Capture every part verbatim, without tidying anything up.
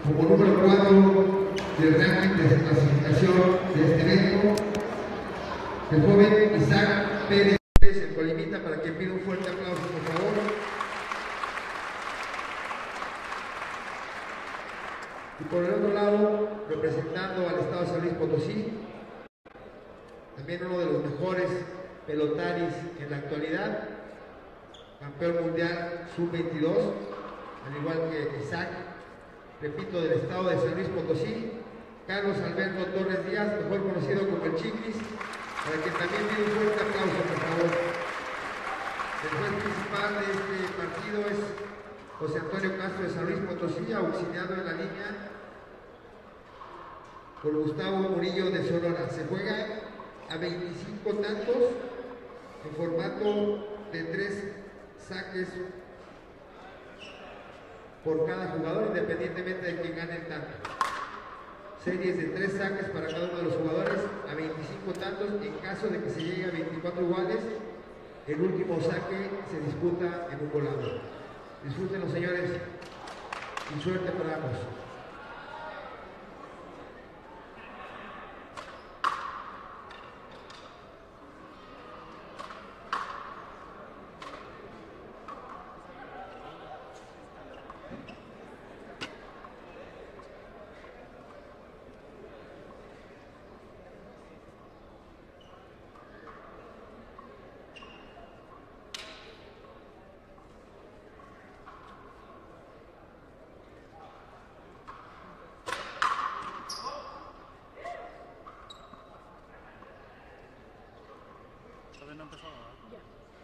como número cuatro del ranking de clasificación de este evento, el joven Isaac Pérez, el Colimita, para que pida un fuerte aplauso, por favor. Y por el otro lado, representando al estado de San Luis Potosí, también uno de los mejores pelotaris en la actualidad, campeón mundial sub veintidós, al igual que Isaac, repito, del estado de San Luis Potosí, Carlos Alberto Torres Díaz, mejor conocido como el Chiquis, para que también pida un fuerte aplauso, por favor. El juez principal de este partido es José Antonio Castro de San Luis Potosí, auxiliado en la línea por Gustavo Murillo de Sonora. Se juega a veinticinco tantos en formato de tres saques por cada jugador, independientemente de quién gane el tanto. Series de tres saques para cada uno de los jugadores a veinticinco tantos. En caso de que se llegue a veinticuatro iguales, el último saque se disputa en un volado. Disfrútenlo, señores, y suerte para ambos. No empezó, ¿verdad?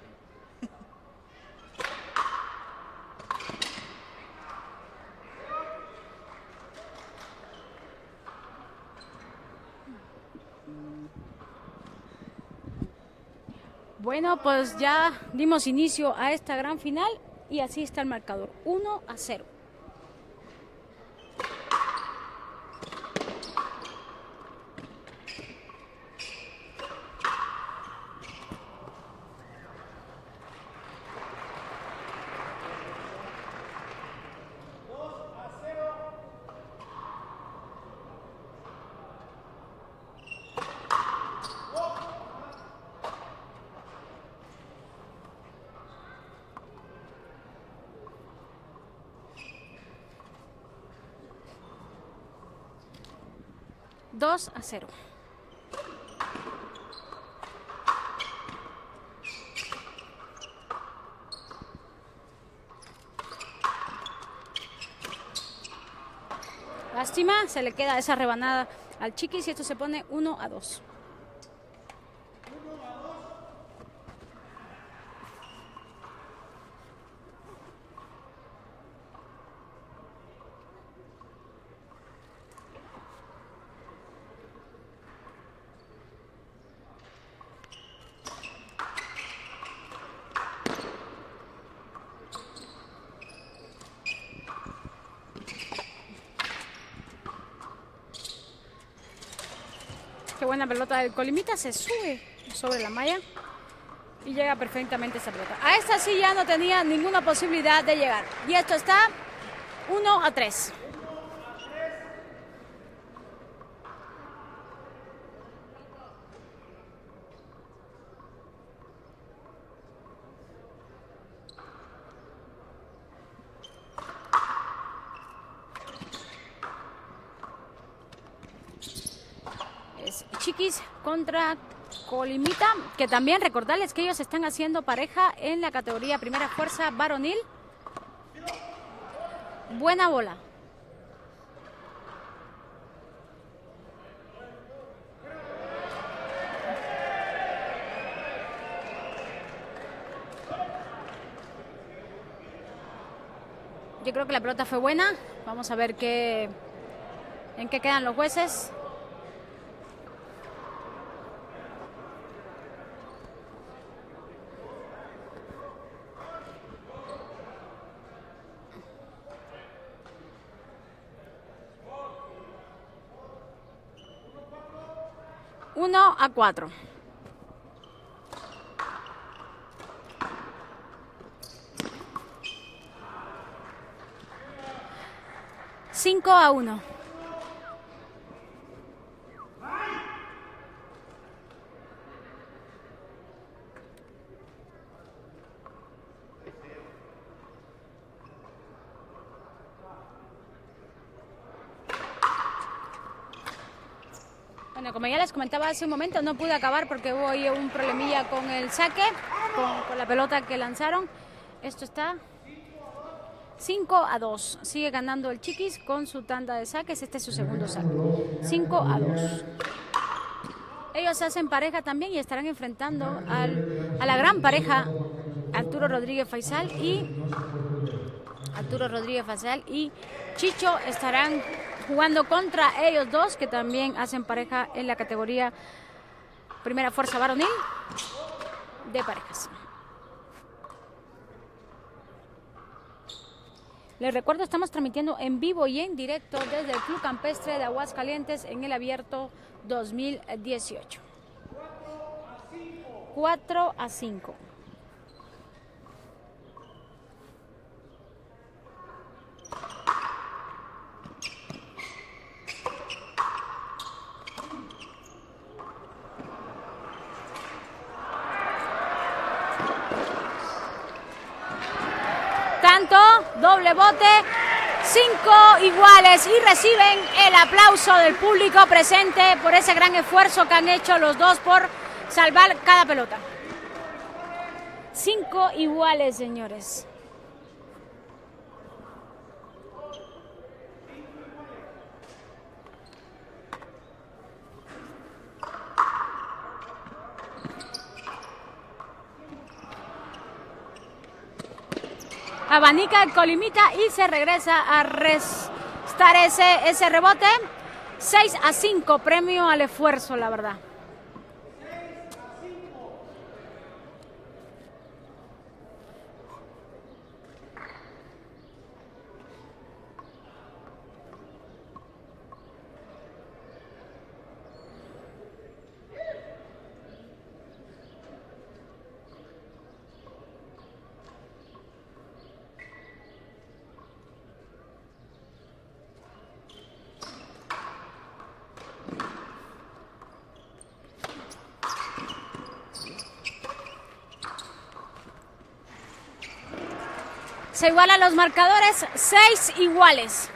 Bueno, pues ya dimos inicio a esta gran final y así está el marcador, uno a cero. dos a cero. Lástima, se le queda esa rebanada al Chiquis y esto se pone uno a dos. Qué buena pelota del Colimita, se sube sobre la malla y llega perfectamente esa pelota. A esta sí ya no tenía ninguna posibilidad de llegar. Y esto está uno a tres. Chiquis contra Colimita, que también recordarles que ellos están haciendo pareja en la categoría primera fuerza varonil. Buena bola. Yo creo que la pelota fue buena. Vamos a ver qué, en qué quedan los jueces. uno a cuatro. cinco a uno. Bueno, como ya les comentaba hace un momento, no pude acabar porque hubo ahí un problemilla con el saque, con, con la pelota que lanzaron. Esto está cinco a dos. Sigue ganando el Chiquis con su tanda de saques. Este es su segundo saque. cinco a dos. Ellos hacen pareja también y estarán enfrentando al, a la gran pareja Arturo Rodríguez Faisal y Arturo Rodríguez Faisal y Chicho estarán jugando contra ellos dos, que también hacen pareja en la categoría Primera Fuerza Varonil de parejas. Les recuerdo, estamos transmitiendo en vivo y en directo desde el Club Campestre de Aguascalientes en el Abierto dos mil dieciocho. cuatro a cinco. Doble bote, cinco iguales y reciben el aplauso del público presente por ese gran esfuerzo que han hecho los dos por salvar cada pelota. Cinco iguales, señores. Abanica el Colimita y se regresa a restar ese, ese rebote. seis a cinco, premio al esfuerzo, la verdad. Se igualan los marcadores, seis iguales.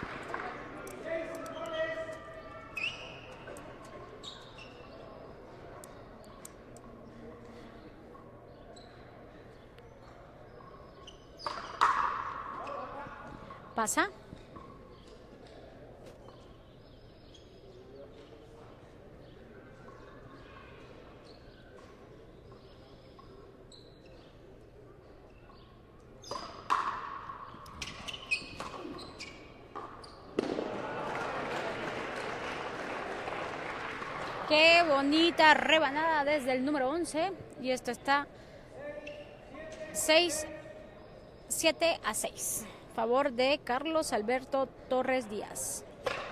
Pasa. Qué bonita rebanada desde el número once. Y esto está seis, siete a seis. Favor de Carlos Alberto Torres Díaz.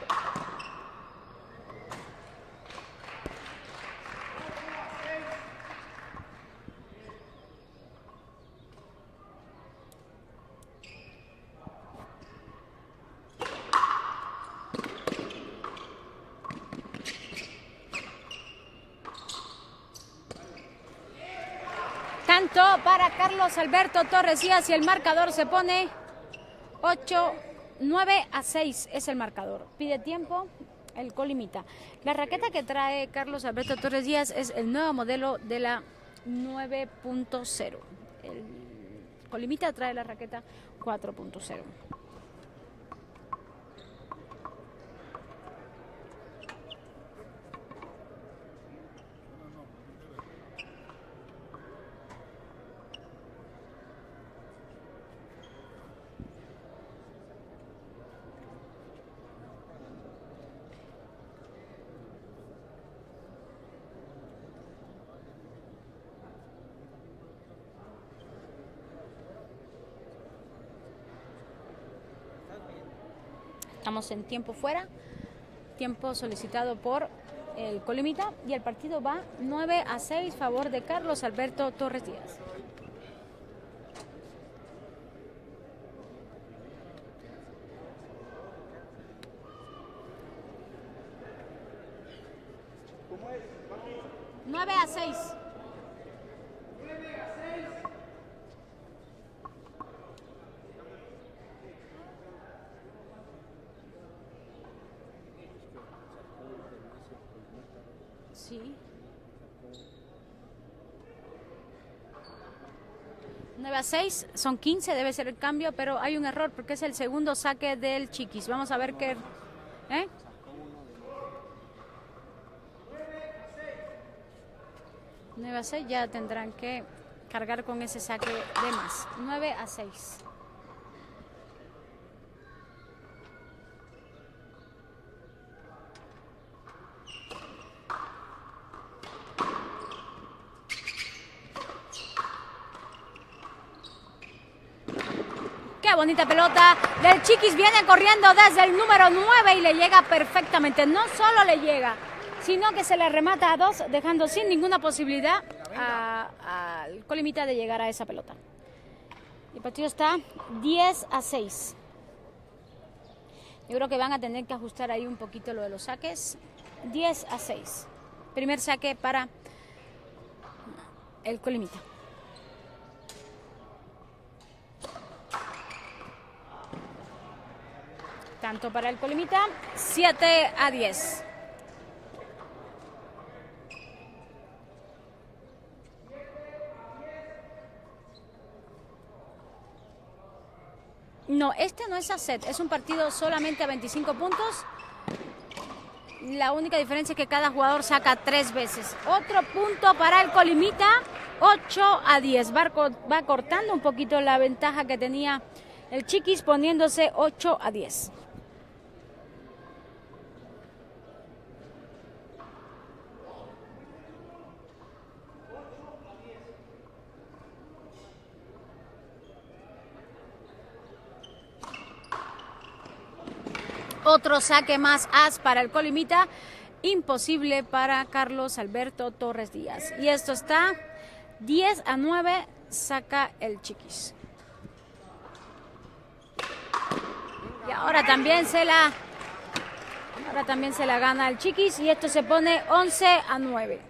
Tanto para Carlos Alberto Torres Díaz y el marcador se pone ocho, nueve a seis es el marcador. Pide tiempo el Colimita. La raqueta que trae Carlos Alberto Torres Díaz es el nuevo modelo de la nueve punto cero. El Colimita trae la raqueta cuatro punto cero. Estamos en tiempo fuera, tiempo solicitado por el Colimita y el partido va nueve a seis, favor de Carlos Alberto Torres Díaz. nueve a seis. Sí. nueve a seis, son quince, debe ser el cambio, pero hay un error porque es el segundo saque del Chiquis. Vamos a ver qué... ¿eh? nueve a seis, ya tendrán que cargar con ese saque de más. nueve a seis. Qué bonita pelota del Chiquis, viene corriendo desde el número nueve y le llega perfectamente. No solo le llega, sino que se le remata a dos, dejando sin ninguna posibilidad al Colimita de llegar a esa pelota. El partido está diez a seis. Yo creo que van a tener que ajustar ahí un poquito lo de los saques. diez a seis. Primer saque para el Colimita. Tanto para el Colimita, siete a diez. No, este no es a set, es un partido solamente a veinticinco puntos. La única diferencia es que cada jugador saca tres veces. Otro punto para el Colimita, ocho a diez. Va, va cortando un poquito la ventaja que tenía el Chiquis, poniéndose ocho a diez. Otro saque más as para el Colimita, imposible para Carlos Alberto Torres Díaz. Y esto está diez a nueve, saca el Chiquis. Y ahora también se la ahora también se la gana el Chiquis y esto se pone once a nueve.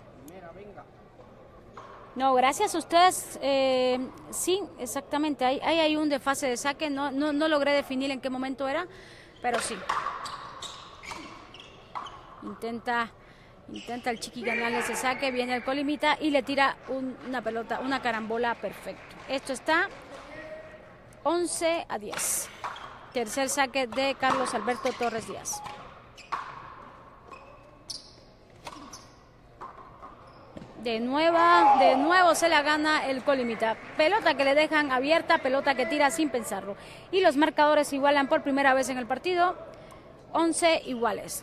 No, gracias a ustedes. Eh, sí, exactamente. Hay, hay, hay un desfase de saque. No, no, no logré definir en qué momento era. Pero sí, intenta, intenta el Chiqui ganarle ese saque, viene el Colimita y le tira un, una pelota, una carambola perfecto. Esto está once a diez. Tercer saque de Carlos Alberto Torres Díaz. De nueva, de nuevo se la gana el Colimita. Pelota que le dejan abierta, pelota que tira sin pensarlo. Y los marcadores igualan por primera vez en el partido. once iguales.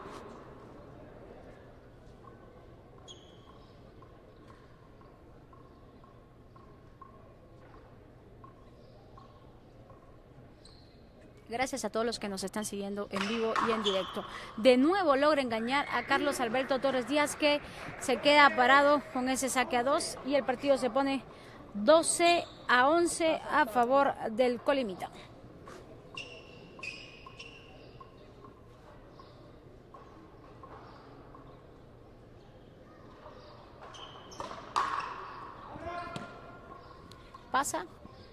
Gracias a todos los que nos están siguiendo en vivo y en directo. De nuevo logra engañar a Carlos Alberto Torres Díaz, que se queda parado con ese saque a dos y el partido se pone doce a once a favor del Colimita. Pasa.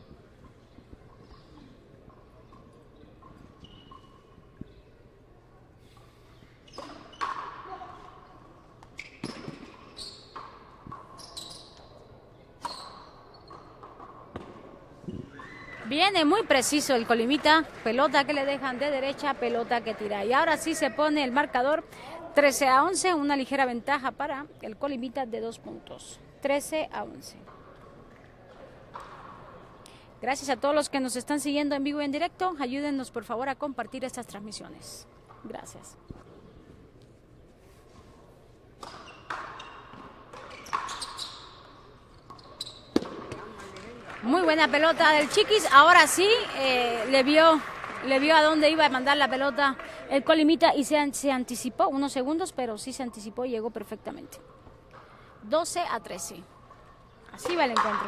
Viene muy preciso el Colimita, pelota que le dejan de derecha, pelota que tira. Y ahora sí se pone el marcador trece a once, una ligera ventaja para el Colimita de dos puntos. trece a once. Gracias a todos los que nos están siguiendo en vivo y en directo. Ayúdennos por favor a compartir estas transmisiones. Gracias. Muy buena pelota del Chiquis. Ahora sí, eh, le vio le vio a dónde iba a mandar la pelota el Colimita y se, se anticipó unos segundos, pero sí se anticipó y llegó perfectamente. doce a trece. Así va el encuentro.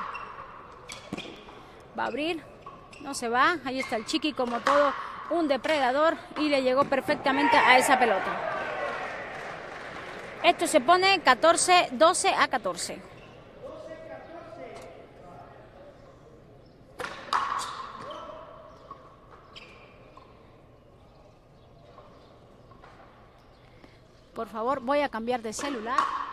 Va a abrir, no se va. Ahí está el Chiqui como todo un depredador y le llegó perfectamente a esa pelota. Esto se pone catorce, doce a catorce. Por favor, voy a cambiar de celular.